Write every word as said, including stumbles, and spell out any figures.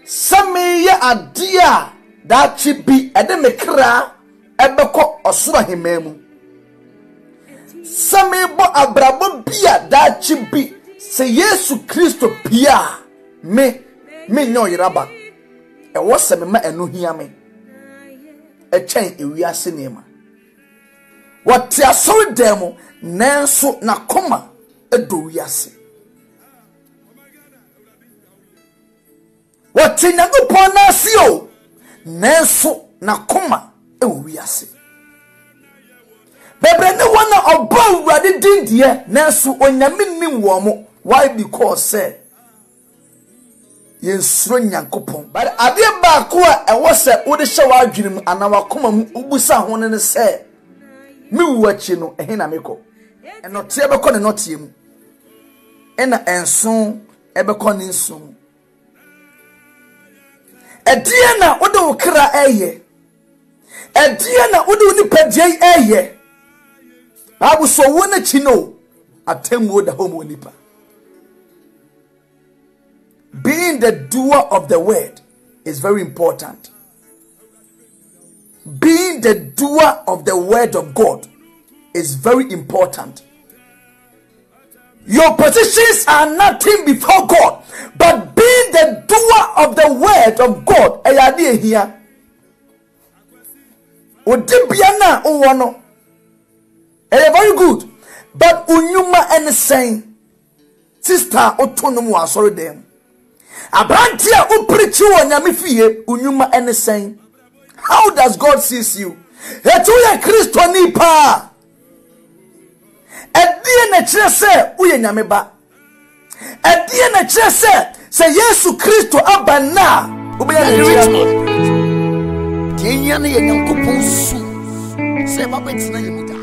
Same ye adia that chibi ede mekra ebeko osoro hememu. Same bo abrabo bia that chibi se Yesu Kristo pia me me nyo yiraba. E wo se me ma enu hia me. E chen ewiase nema. What ya so demo nanso na koma edo wiase. What in a good ponasio nanso na koma e wiase. Bebre ne wana oba urade dindie nanso onyame nim wo mo. Why? Because say yensuro nyankopon. But ade ba ko a e wo se wo de hye wa adwenem ana wa koma mu ubusa ho ne se mi wuachi no ehe na meko eno tie beko ne notie mu ena enso ebeko ne nso edie na wo de okra eye edie na wo de oni padie eye abu so wo na chi no atem wo da homo nipa. Being the doer of the word is very important. Being the doer of the word of God is very important. Your positions are nothing before God, but being the doer of the word of God, ayade here. Odibiana uwono, eh, very good, but unyuma and saying, sister, otonomu asori dem. Abrantia uprichi wonyame fie unyuma and saying. How does God sees you? Etuye Kristo ni pa. Edie na kire se uye nyame ba. Edie na kire se se Yesu Kristo aba na. Ubeya ni Richmond. Tienya ne Nyankopon su. Se ba betina yemuta.